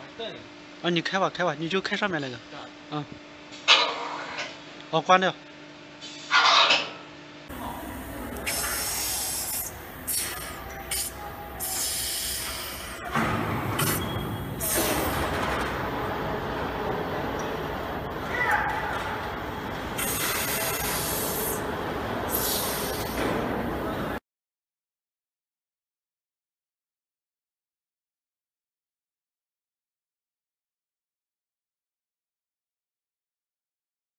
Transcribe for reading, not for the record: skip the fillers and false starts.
对。 啊，你开吧，你就开上面那个。嗯。好，关掉。